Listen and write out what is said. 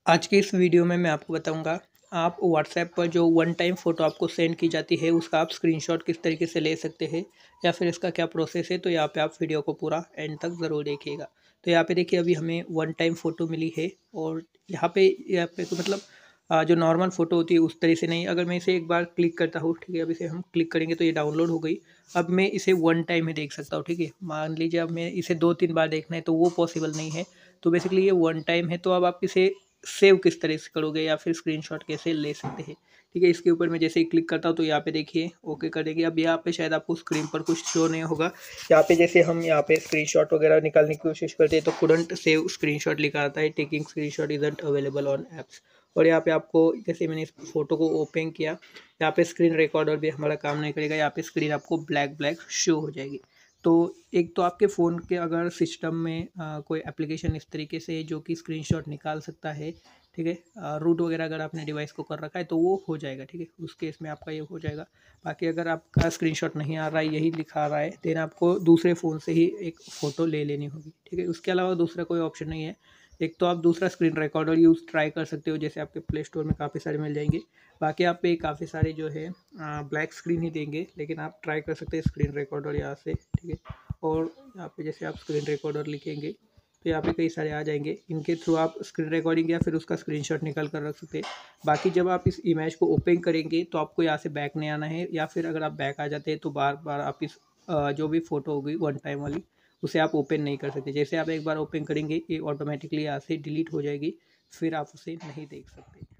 आज के इस वीडियो में मैं आपको बताऊंगा आप व्हाट्सएप पर जो वन टाइम फ़ोटो आपको सेंड की जाती है उसका आप स्क्रीनशॉट किस तरीके से ले सकते हैं या फिर इसका क्या प्रोसेस है। तो यहाँ पे आप वीडियो को पूरा एंड तक ज़रूर देखिएगा। तो यहाँ पे देखिए अभी हमें वन टाइम फ़ोटो मिली है और यहाँ पे तो मतलब जो नॉर्मल फ़ोटो होती है उस तरह से नहीं। अगर मैं इसे एक बार क्लिक करता हूँ, ठीक है, अब इसे हम क्लिक करेंगे तो ये डाउनलोड हो गई। अब मैं इसे वन टाइम ही देख सकता हूँ, ठीक है। मान लीजिए अब मैं इसे 2-3 बार देखना है तो वो पॉसिबल नहीं है। तो बेसिकली ये वन टाइम है। तो अब आप इसे सेव किस तरह से करोगे या फिर स्क्रीनशॉट कैसे ले सकते हैं, ठीक है। इसके ऊपर मैं जैसे ही क्लिक करता हूँ तो यहाँ पे देखिए ओके कर देंगे। अब यहाँ पे शायद आपको स्क्रीन पर कुछ शो नहीं होगा। यहाँ पे जैसे हम यहाँ पे स्क्रीनशॉट वगैरह निकालने की कोशिश करते हैं तो कुडंट सेव स्क्रीनशॉट लिखा आता है, taking screenshot isn't available on apps. और यहाँ पे आपको जैसे मैंने इस फोटो को ओपन किया, यहाँ पे स्क्रीन रिकॉर्डर भी हमारा काम नहीं करेगा। यहाँ पे स्क्रीन आपको ब्लैक ब्लैक शो हो जाएगी। तो एक तो आपके फ़ोन के अगर सिस्टम में कोई एप्लीकेशन इस तरीके से जो कि स्क्रीनशॉट निकाल सकता है, ठीक है, रूट वगैरह अगर आपने डिवाइस को कर रखा है तो वो हो जाएगा, ठीक है। उस केस में आपका ये हो जाएगा। बाकी अगर आपका स्क्रीनशॉट नहीं आ रहा है, यही लिखा रहा है, देन आपको दूसरे फ़ोन से ही एक फ़ोटो ले लेनी होगी, ठीक है। उसके अलावा दूसरा कोई ऑप्शन नहीं है। एक तो आप दूसरा स्क्रीन रिकॉर्डर यूज़ ट्राई कर सकते हो, जैसे आपके प्ले स्टोर में काफ़ी सारे मिल जाएंगे। बाकी आप पे काफ़ी सारे जो है ब्लैक स्क्रीन ही देंगे, लेकिन आप ट्राई कर सकते हैं स्क्रीन रिकॉर्डर यहाँ से, ठीक है। और यहाँ पे जैसे आप स्क्रीन रिकॉर्डर लिखेंगे तो यहाँ पे कई सारे आ जाएंगे। इनके थ्रू आप स्क्रीन रिकॉर्डिंग या फिर उसका स्क्रीनशॉट निकाल कर रख सकते हैं। बाकी जब आप इस इमेज को ओपन करेंगे तो आपको यहाँ से बैक नहीं आना है, या फिर अगर आप बैक आ जाते हैं तो बार बार आप इस जो भी फ़ोटो होगी वन टाइम वाली उसे आप ओपन नहीं कर सकते। जैसे आप एक बार ओपन करेंगे ये ऑटोमेटिकली यहाँ से डिलीट हो जाएगी, फिर आप उसे नहीं देख सकते।